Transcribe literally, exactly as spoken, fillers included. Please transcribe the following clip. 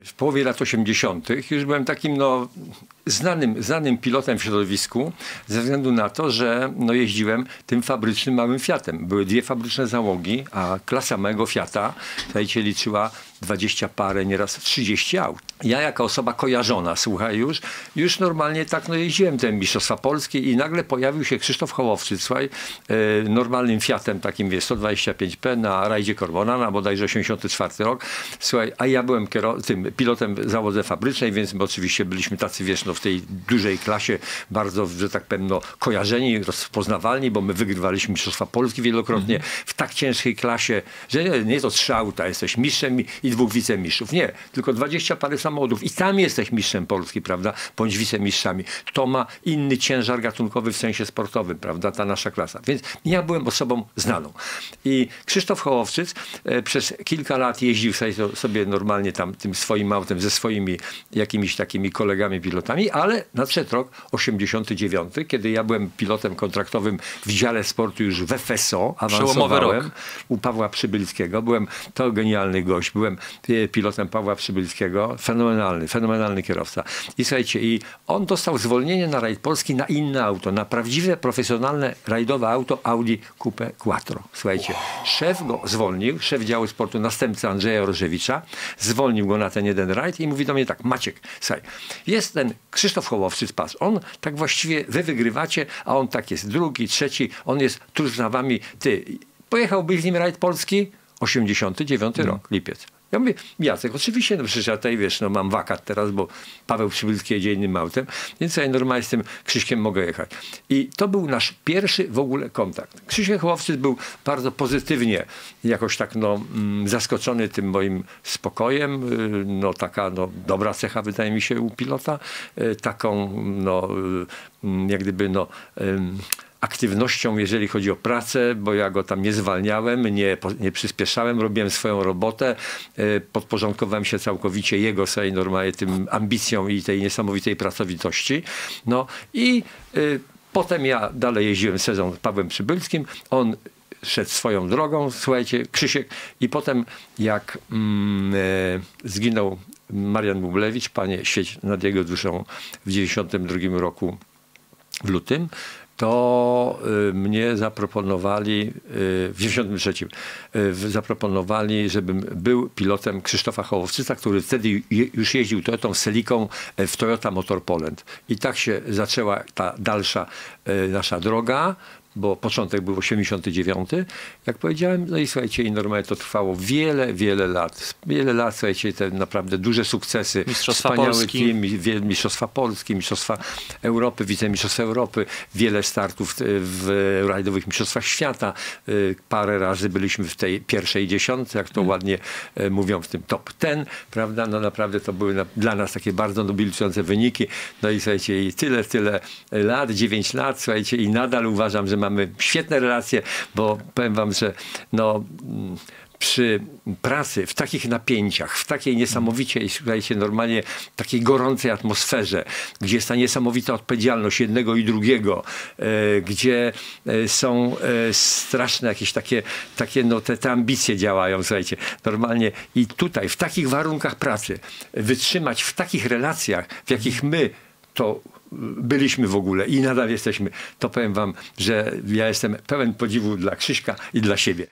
W połowie lat osiemdziesiątych już byłem takim no, znanym, znanym pilotem w środowisku ze względu na to, że no, jeździłem tym fabrycznym małym Fiatem. Były dwie fabryczne załogi, a klasa małego Fiata, słuchajcie, liczyła dwadzieścia parę, nieraz trzydzieści aut. Ja jako osoba kojarzona, słuchaj, już, już normalnie tak no, jeździłem te Mistrzostwa Polskie i nagle pojawił się Krzysztof Hołowczyk, słuchaj, e, normalnym Fiatem takim, wie, sto dwadzieścia pięć P na rajdzie Corbona, na bodajże osiemdziesiąty czwarty rok. Słuchaj, a ja byłem tym pilotem w załodze fabrycznej, więc my oczywiście byliśmy tacy, wiesz, no, w tej dużej klasie bardzo, że tak powiem, no, kojarzeni, rozpoznawalni, bo my wygrywaliśmy Mistrzostwa Polski wielokrotnie mm. w tak ciężkiej klasie, że nie, nie to trzy auta, jesteś mistrzem i, i dwóch wicemistrzów. Nie, tylko dwadzieścia parę samochodów i tam jesteś mistrzem Polski, prawda, bądź wicemistrzami. To ma inny ciężar gatunkowy w sensie sportowym, prawda, ta nasza klasa. Więc ja byłem osobą znaną. I Krzysztof Hołowczyk e, przez kilka lat jeździł sobie normalnie tam tym swoim autem ze swoimi jakimiś takimi kolegami pilotami, ale nadszedł rok osiemdziesiąty dziewiąty, kiedy ja byłem pilotem kontraktowym w dziale sportu już w F S O, awansowałem u Pawła Przybylskiego. Byłem to genialny gość, byłem pilotem Pawła Przybylskiego, fenomenalny, fenomenalny kierowca. I słuchajcie, i on dostał zwolnienie na rajd Polski na inne auto, na prawdziwe, profesjonalne, rajdowe auto Audi Coupe Quattro. Słuchajcie, szef go zwolnił, szef działu sportu, następca Andrzeja Rożewicza, zwolnił go na ten jeden rajd i mówi do mnie tak: Maciek, słuchaj, jest ten Krzysztof Hołowczyk, patrz, on tak właściwie, wy wygrywacie, a on tak jest drugi, trzeci, on jest tuż za wami, ty, pojechałbyś z nim rajd Polski? osiemdziesiąty dziewiąty mm. rok, lipiec. Ja mówię, Jacek, oczywiście, no przecież ja tutaj, wiesz, no mam wakat teraz, bo Paweł Przybylski jedzie innym autem, więc ja normalnie z tym Krzyśkiem mogę jechać. I to był nasz pierwszy w ogóle kontakt. Krzysiek Hołowczyk był bardzo pozytywnie jakoś tak, no, mm, zaskoczony tym moim spokojem. Yy, no taka, no, dobra cecha, wydaje mi się, u pilota. Yy, taką, no, yy, jak gdyby, no, yy, aktywnością, jeżeli chodzi o pracę, bo ja go tam nie zwalniałem, nie, nie przyspieszałem, robiłem swoją robotę, podporządkowałem się całkowicie jego sobie normalnie tym ambicjom i tej niesamowitej pracowitości. No i y, potem ja dalej jeździłem sezon z Pawłem Przybylskim, on szedł swoją drogą, słuchajcie, Krzysiek, i potem jak mm, e, zginął Marian Bublewicz, Panie świeć nad jego duszą, w dziewięćdziesiątym drugim roku w lutym, to y, mnie zaproponowali, y, w dziewięćdziesiątym trzecim y, zaproponowali, żebym był pilotem Krzysztofa Hołowczyka, który wtedy je, już jeździł Toyotą Celiką w Toyota Motor Poland. I tak się zaczęła ta dalsza y, nasza droga, bo początek był osiemdziesiąty dziewiąty, jak powiedziałem, no i słuchajcie, i normalnie to trwało wiele, wiele lat. Wiele lat, słuchajcie, te naprawdę duże sukcesy. Mistrzostwa Polski. Team, Mistrzostwa Polski, Mistrzostwa Europy, Wicemistrzostwa Europy, wiele startów w rajdowych Mistrzostwach Świata. Parę razy byliśmy w tej pierwszej dziesiątce, jak to hmm. ładnie mówią, w tym top ten, prawda? No naprawdę to były dla nas takie bardzo nobilitujące wyniki. No i słuchajcie, i tyle, tyle lat, dziewięć lat, słuchajcie, i nadal uważam, że mamy świetne relacje, bo powiem wam, że no, przy pracy, w takich napięciach, w takiej niesamowicie, słuchajcie, normalnie takiej gorącej atmosferze, gdzie jest ta niesamowita odpowiedzialność jednego i drugiego, e, gdzie e, są e, straszne jakieś takie, takie no, te, te ambicje działają, słuchajcie, normalnie i tutaj, w takich warunkach pracy, wytrzymać w takich relacjach, w jakich my to byliśmy w ogóle i nadal jesteśmy, to powiem wam, że ja jestem pełen podziwu dla Krzyśka i dla siebie.